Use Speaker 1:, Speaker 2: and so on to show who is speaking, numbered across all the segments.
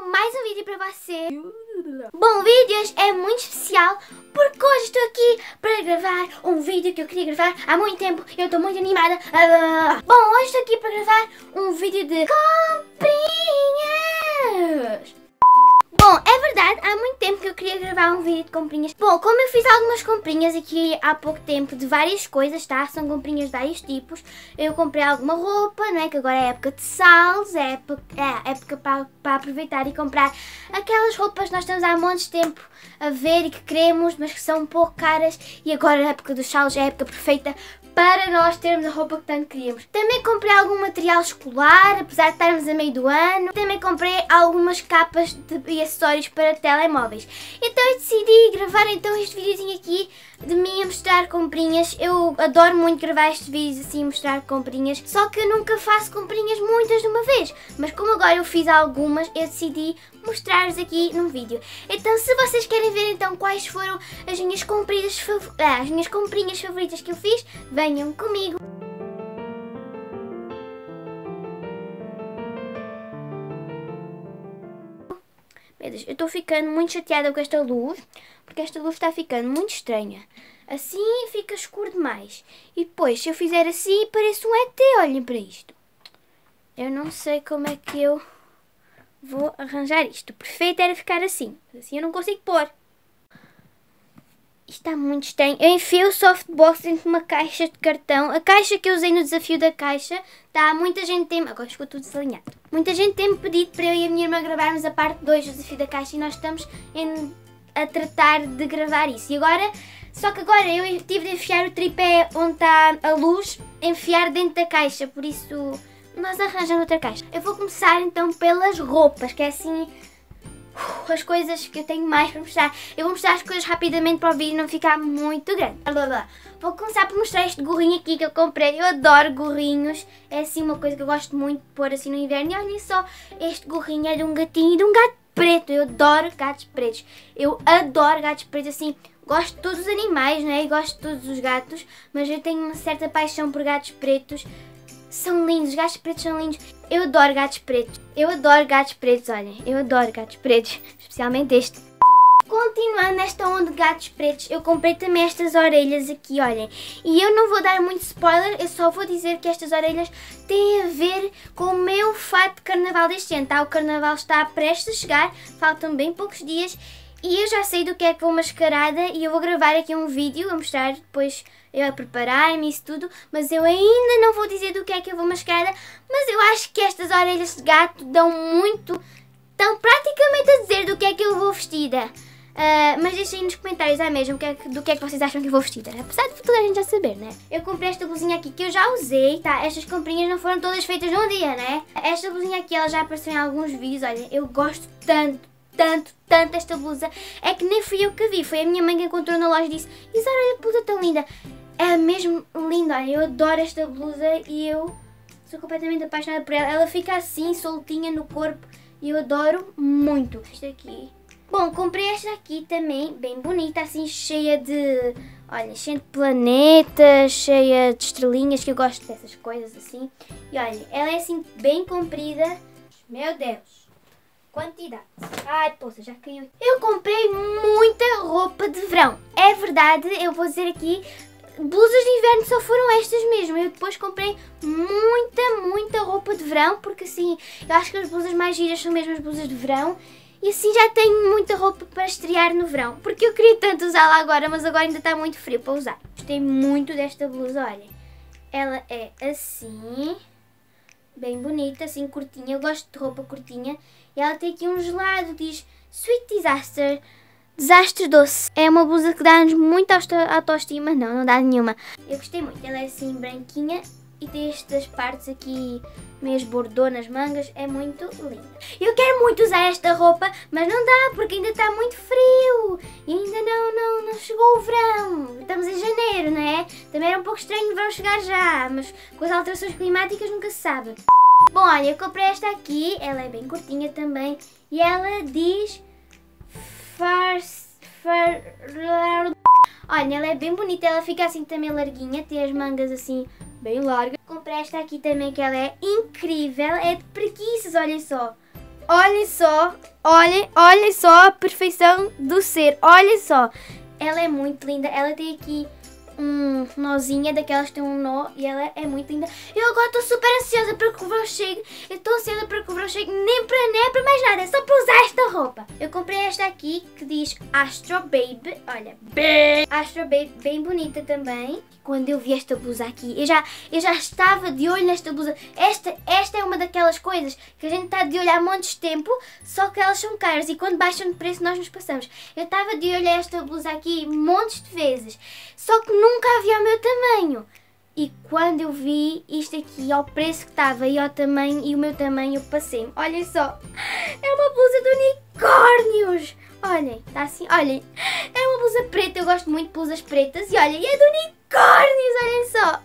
Speaker 1: mais um vídeo para você. Bom, o vídeo hoje é muito especial porque hoje estou aqui para gravar um vídeo que eu queria gravar há muito tempo. Eu estou muito animada. Bom, hoje estou aqui para gravar um vídeo de comprinhas. Bom, é verdade, há muito tempo que eu queria gravar um vídeo de comprinhas. Bom, como eu fiz algumas comprinhas aqui há pouco tempo de várias coisas, tá? São comprinhas de vários tipos. Eu comprei alguma roupa, não é? Que agora é época de saldos, é época para aproveitar e comprar aquelas roupas que nós estamos há montes de tempo a ver e que queremos, mas que são um pouco caras. E agora a época dos saldos é a época perfeita para nós termos a roupa que tanto queríamos. Também comprei algum material escolar, apesar de estarmos a meio do ano. Também comprei algumas capas e acessórios para telemóveis. Então eu decidi gravar então este videozinho aqui de mim a mostrar comprinhas. Eu adoro muito gravar estes vídeos assim, mostrar comprinhas. Só que eu nunca faço comprinhas muitas de uma vez. Mas como agora eu fiz algumas, eu decidi mostrar-vos aqui num vídeo. Então se vocês querem ver então quais foram as minhas comprinhas favoritas que eu fiz, venham comigo. Meu Deus, eu estou ficando muito chateada com esta luz, porque esta luz está ficando muito estranha. Assim fica escuro demais. E depois, se eu fizer assim, parece um ET, olhem para isto. Eu não sei como é que eu vou arranjar isto. O perfeito era ficar assim. Assim eu não consigo pôr. Isto está muito estranho. Eu enfiei o softbox dentro de uma caixa de cartão. A caixa que eu usei no desafio da caixa. Tá, muita gente tem... Agora ficou tudo desalinhado. Muita gente tem-me pedido para eu e a minha irmã gravarmos a parte 2 do desafio da caixa. E nós estamos a tratar de gravar isso. E agora... Só que agora eu tive de enfiar o tripé onde está a luz. Enfiar dentro da caixa. Por isso... nós arranjamos outra caixa. Eu vou começar então pelas roupas. Que é assim... as coisas que eu tenho mais para mostrar. Eu vou mostrar as coisas rapidamente para o vídeo não ficar muito grande. Vou começar por mostrar este gorrinho aqui que eu comprei. Eu adoro gorrinhos. É assim uma coisa que eu gosto muito de pôr assim no inverno. E olhem só, este gorrinho é de um gatinho e de um gato preto. Eu adoro gatos pretos. Eu adoro gatos pretos assim. Gosto de todos os animais, né? E gosto de todos os gatos. Mas eu tenho uma certa paixão por gatos pretos. São lindos, os gatos pretos são lindos. Eu adoro gatos pretos. Eu adoro gatos pretos, olhem. Eu adoro gatos pretos. Especialmente este. Continuando nesta onda de gatos pretos, eu comprei também estas orelhas aqui, olhem. E eu não vou dar muito spoiler, eu só vou dizer que estas orelhas têm a ver com o meu fato de carnaval deste ano, tá? O carnaval está prestes a chegar, faltam bem poucos dias. E eu já sei do que é que vou mascarada e eu vou gravar aqui um vídeo a mostrar depois eu a preparar-me e isso tudo. Mas eu ainda não vou dizer do que é que eu vou mascarada. Mas eu acho que estas orelhas de gato dão muito... estão praticamente a dizer do que é que eu vou vestida. Mas deixem nos comentários mesmo do que é que vocês acham que eu vou vestida. Apesar de toda a gente já saber, né? Eu comprei esta blusinha aqui que eu já usei, tá? Estas comprinhas não foram todas feitas num dia, né? Esta blusinha aqui, ela já apareceu em alguns vídeos. Olha, eu gosto tanto esta blusa. É que nem fui eu que vi, foi a minha mãe que encontrou na loja e disse: Isara, olha a blusa tão linda. É mesmo linda, olha, eu adoro esta blusa e eu sou completamente apaixonada por ela. Ela fica assim, soltinha no corpo e eu adoro muito. Esta aqui. Bom, comprei esta aqui também, bem bonita, assim, cheia de... olha, cheia de planetas, cheia de estrelinhas, que eu gosto dessas coisas assim. E olha, ela é assim, bem comprida. Meu Deus, quantidade. Ai, poça, já caiu. Eu comprei muita roupa de verão. É verdade, eu vou dizer aqui... blusas de inverno só foram estas mesmo. Eu depois comprei muita roupa de verão, porque assim, eu acho que as blusas mais giras são mesmo as blusas de verão. E assim já tenho muita roupa para estrear no verão, porque eu queria tanto usá-la agora, mas agora ainda está muito frio para usar. Gostei muito desta blusa, olhem. Ela é assim, bem bonita, assim curtinha. Eu gosto de roupa curtinha. E ela tem aqui um gelado, diz Sweet Disaster. Desastre doce. É uma blusa que dá-nos muita autoestima. Não dá nenhuma. Eu gostei muito. Ela é assim branquinha e tem estas partes aqui meio bordô nas mangas. É muito linda. Eu quero muito usar esta roupa, mas não dá porque ainda está muito frio. E ainda não chegou o verão. Estamos em janeiro, não é? Também era um pouco estranho o verão chegar já, mas com as alterações climáticas nunca se sabe. Bom, olha, eu comprei esta aqui. Ela é bem curtinha também. E ela diz... olha, ela é bem bonita, ela fica assim também larguinha, tem as mangas assim bem largas. Comprei esta aqui também que ela é incrível, é de preguiças, olhem só. olhem só a perfeição do ser. Olhem só. Ela é muito linda. Ela tem aqui um nozinha, daquelas que tem um nó, e ela é muito linda. Eu agora estou super ansiosa para que o verão chegue. Eu estou ansiosa para que o verão chegue, nem para mais nada, é só para usar esta roupa. Eu comprei esta aqui que diz Astro Baby. Olha, Astro Baby, bem bonita também. Quando eu vi esta blusa aqui, eu já estava de olho nesta blusa. Esta é uma daquelas coisas que a gente está de olho há montes de tempo, só que elas são caras e quando baixam de preço nós nos passamos. Eu estava de olho a esta blusa aqui montes de vezes, só que nunca havia o meu tamanho. E quando eu vi isto aqui, ao preço que estava e ao tamanho e o meu tamanho, eu passei-me. Olhem só, é uma blusa de unicórnios. Olhem, está assim, olhem, é uma blusa preta, eu gosto muito de blusas pretas e olhem, é de unicórnios, olhem só.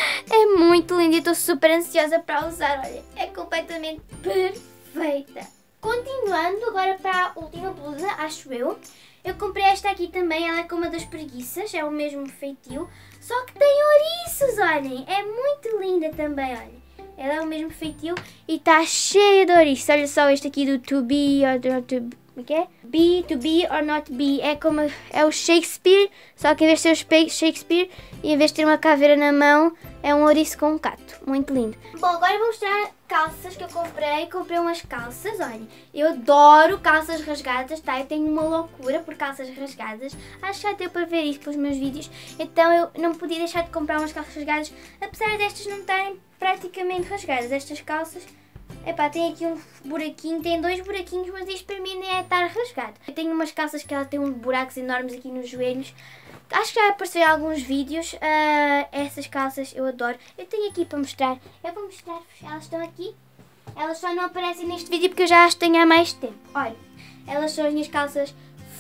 Speaker 1: É muito linda e estou super ansiosa para usar, olhem, é completamente perfeita. Continuando agora para a última blusa, acho eu. Eu comprei esta aqui também, ela é como a das preguiças, é o mesmo feitio, só que tem ouriços, olhem, é muito linda também, olhem. Ela é o mesmo feitio e está cheia de ouriços, olha só este aqui do To Be or Not To Be. Como é que é? Be, to be or not be. É como é o Shakespeare, só que em vez de ser o Shakespeare e em vez de ter uma caveira na mão, é um ouriço com um cato. Muito lindo. Bom, agora vou mostrar calças que eu comprei. Comprei umas calças, olhem. Eu adoro calças rasgadas, tá? Eu tenho uma loucura por calças rasgadas. Acho que já deu para ver isso pelos meus vídeos. Então eu não podia deixar de comprar umas calças rasgadas, apesar destas não estarem praticamente rasgadas. Estas calças... Epá, tem aqui um buraquinho, tem 2 buraquinhos, mas isto para mim nem é estar rasgado. Eu tenho umas calças que ela tem uns buracos enormes aqui nos joelhos. Acho que já apareceu em alguns vídeos. Essas calças eu adoro. Eu tenho aqui para mostrar. Eu vou mostrar-vos. Elas estão aqui. Elas só não aparecem neste vídeo porque eu já as tenho há mais tempo. Olha, elas são as minhas calças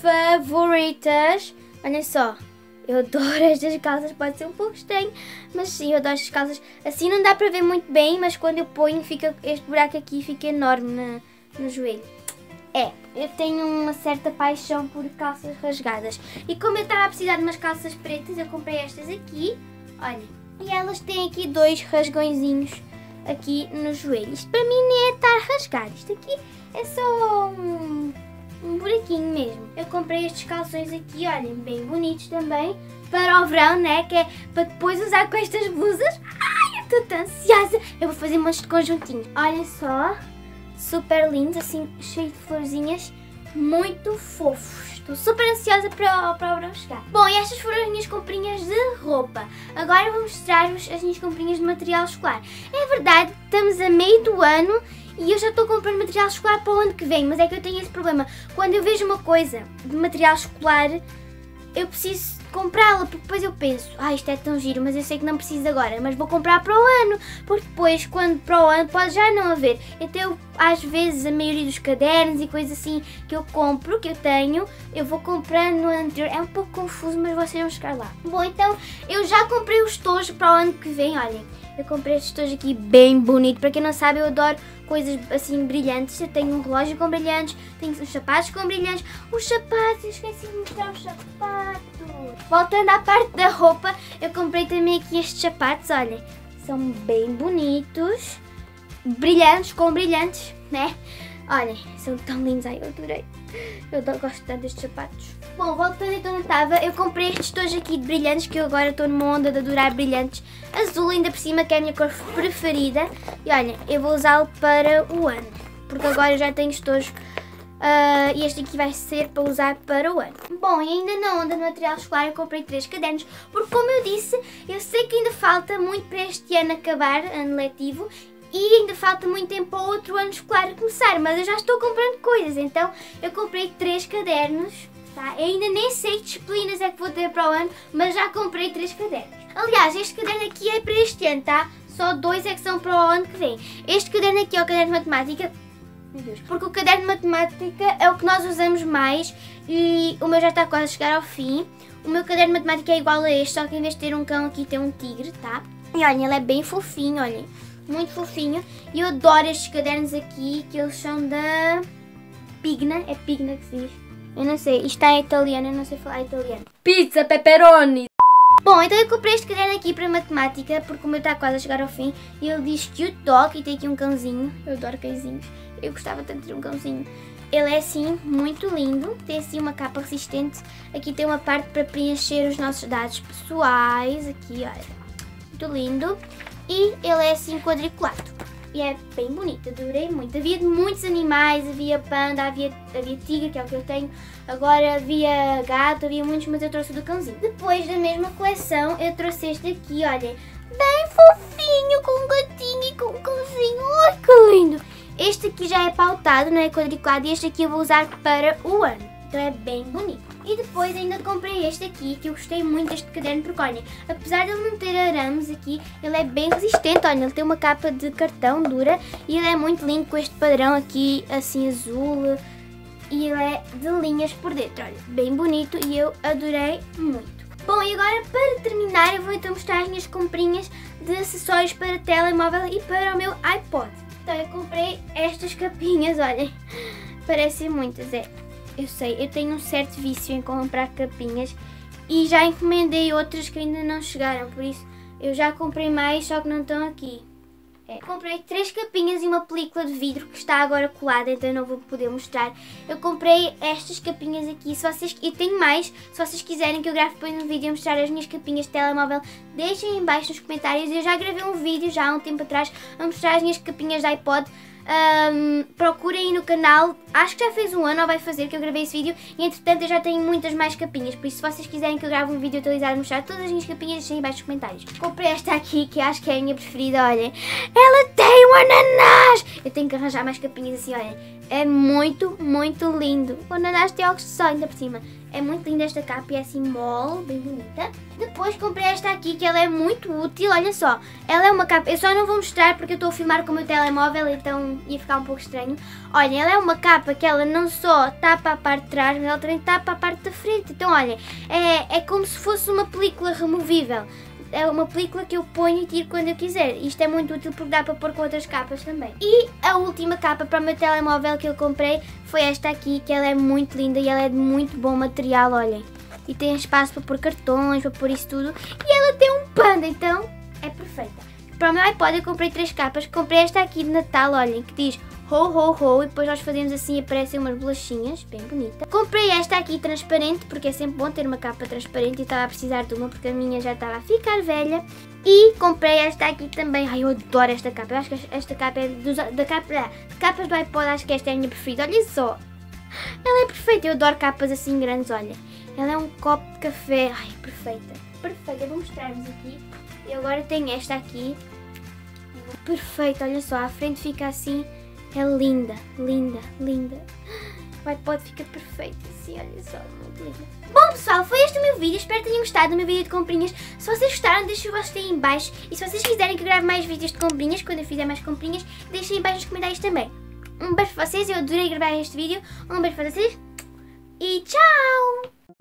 Speaker 1: favoritas. Olhem só. Eu adoro estas calças, pode ser um pouco estranho, mas sim, eu adoro estas calças. Assim não dá para ver muito bem, mas quando eu ponho, fica, este buraco aqui fica enorme no joelho. Eu tenho uma certa paixão por calças rasgadas. E como eu estava a precisar de umas calças pretas, eu comprei estas aqui, olhem. E elas têm aqui 2 rasgõezinhos aqui no joelho. Isto para mim nem é estar rasgado, isto aqui é só um buraquinho mesmo. Eu comprei estes calções aqui, olhem, bem bonitos também, para o verão, né, que é para depois usar com estas blusas. Ai, eu estou tão ansiosa. Eu vou fazer umas de conjuntinhos. Olhem só, super lindos, assim, cheio de florzinhas, muito fofos. Estou super ansiosa para o verão chegar. Bom, e estas foram as minhas comprinhas de roupa. Agora eu vou mostrar-vos as minhas comprinhas de material escolar. É verdade, estamos a meio do ano e eu já estou comprando material escolar para o ano que vem, mas é que eu tenho esse problema. Quando eu vejo uma coisa de material escolar, eu preciso comprá-la, porque depois eu penso, isto é tão giro, mas eu sei que não preciso agora, mas vou comprar para o ano, porque depois, quando para o ano, pode já não haver. Então, eu, às vezes, a maioria dos cadernos e coisas assim que eu compro, que eu tenho, eu vou comprando no ano anterior. É um pouco confuso, mas vocês vão chegar lá. Bom, então, eu já comprei os tojos para o ano que vem, olhem. Eu comprei estes tojos aqui bem bonito. Para quem não sabe, eu adoro coisas assim brilhantes. Eu tenho um relógio com brilhantes, tenho uns sapatos com brilhantes. Os sapatos, eu esqueci de mostrar os sapatos. Voltando à parte da roupa, eu comprei também aqui estes sapatos, olhem. São bem bonitos, brilhantes, com brilhantes, né? Olhem, são tão lindos, eu adorei. Eu gosto tanto destes sapatos. Bom, voltando então onde estava, eu comprei estes tojos aqui de brilhantes, que eu agora estou numa onda de adorar brilhantes. Azul ainda por cima, que é a minha cor preferida. E olhem, eu vou usá-lo para o ano, porque agora eu já tenho estojos. E este aqui vai ser para usar para o ano. Bom, e ainda na onda de material escolar eu comprei 3 cadernos, porque como eu disse, eu sei que ainda falta muito para este ano acabar, ano letivo, e ainda falta muito tempo para o outro ano escolar começar, mas eu já estou comprando coisas, então eu comprei 3 cadernos, tá? Eu ainda nem sei que disciplinas é que vou ter para o ano, mas já comprei 3 cadernos. Aliás, este caderno aqui é para este ano, tá? Só 2 é que são para o ano que vem. Este caderno aqui é o caderno de matemática. Meu Deus. Porque o caderno de matemática é o que nós usamos mais e o meu já está quase a chegar ao fim. O meu caderno de matemática é igual a este, só que em vez de ter um cão aqui tem um tigre, tá? E olhem, ele é bem fofinho, olhem. Muito fofinho. E eu adoro estes cadernos aqui, que eles são da Pigna. É Pigna que se diz. Eu não sei, isto está em italiano, eu não sei falar italiano. Pizza, pepperoni. Bom, então eu comprei este caderno aqui para matemática, porque o meu está quase a chegar ao fim. E ele diz Cute Dog e tem aqui um cãozinho. Eu adoro cãezinhos. Eu gostava tanto de ter um cãozinho. Ele é assim, muito lindo, tem assim uma capa resistente. Aqui tem uma parte para preencher os nossos dados pessoais, aqui olha, muito lindo. E ele é assim quadriculado e é bem bonito, adorei muito. Havia muitos animais, havia panda, havia tigre, que é o que eu tenho. Agora havia gato, havia muitos, mas eu trouxe do cãozinho. Depois da mesma coleção eu trouxe este aqui, olhem, bem fofinho, com um gatinho e com um cãozinho, ai que lindo. Este aqui já é pautado, não é quadriculado, e este aqui eu vou usar para o ano. Então é bem bonito. E depois ainda comprei este aqui, que eu gostei muito deste caderno, porque olhem, apesar de ele não ter arames aqui, ele é bem resistente. Olhem, ele tem uma capa de cartão dura e ele é muito lindo com este padrão aqui, assim azul. E ele é de linhas por dentro, olha, bem bonito e eu adorei muito. Bom, e agora para terminar eu vou então mostrar as minhas comprinhas de acessórios para telemóvel e para o meu iPod. Então eu comprei estas capinhas, olhem, parecem muitas, eu sei, eu tenho um certo vício em comprar capinhas e já encomendei outras que ainda não chegaram, por isso eu já comprei mais, só que não estão aqui. Comprei 3 capinhas e uma película de vidro que está agora colada, então eu não vou poder mostrar. Eu comprei estas capinhas aqui, e tenho mais, se vocês quiserem que eu grave depois um vídeo a mostrar as minhas capinhas de telemóvel, deixem em baixo nos comentários. Eu já gravei um vídeo já há um tempo atrás a mostrar as minhas capinhas de iPod. Procurem aí no canal, acho que já fez um ano ou vai fazer que eu gravei esse vídeo e entretanto eu já tenho muitas mais capinhas, por isso se vocês quiserem que eu grave um vídeo atualizado a mostrar todas as minhas capinhas, deixem aí baixo nos comentários. Comprei esta aqui que acho que é a minha preferida, olhem, ela tem um ananás! Eu tenho que arranjar mais capinhas assim, olhem, é muito, muito lindo. O ananás tem óculos de sol ainda por cima. É muito linda esta capa e é assim mole, bem bonita. Depois comprei esta aqui que ela é muito útil, olha só. Ela é uma capa, eu só não vou mostrar porque eu estou a filmar com o meu telemóvel, então ia ficar um pouco estranho. Olhem, ela é uma capa que ela não só tapa a parte de trás, mas ela também tapa a parte da frente. Então olhem, é como se fosse uma película removível. É uma película que eu ponho e tiro quando eu quiser. Isto é muito útil porque dá para pôr com outras capas também. E a última capa para o meu telemóvel que eu comprei foi esta aqui, que ela é muito linda e ela é de muito bom material, olhem. E tem espaço para pôr cartões, para pôr isso tudo. E ela tem um panda, então é perfeita. Para o meu iPod eu comprei 3 capas. Comprei esta aqui de Natal, olhem, que diz ho ho ho, e depois nós fazemos assim e aparecem umas bolachinhas, bem bonita. Comprei esta aqui transparente, porque é sempre bom ter uma capa transparente e estava a precisar de uma, porque a minha já estava a ficar velha. E comprei esta aqui também, ai eu adoro esta capa, eu acho que esta capa é de capas do iPod, acho que esta é a minha preferida, olha só. Ela é perfeita, eu adoro capas assim grandes, olha. Ela é um copo de café, ai perfeita, perfeita, vou mostrar-vos aqui. E agora tenho esta aqui, perfeita, olha só, a frente fica assim. É linda, linda, linda. O iPod fica perfeito assim, olha só, muito linda. Bom pessoal, foi este o meu vídeo, espero que tenham gostado do meu vídeo de comprinhas. Se vocês gostaram, deixem o vosso aí em baixo. E se vocês quiserem que eu grave mais vídeos de comprinhas, quando eu fizer mais comprinhas, deixem aí em baixo nos comentários também. Um beijo para vocês, eu adorei gravar este vídeo. Um beijo para vocês e tchau!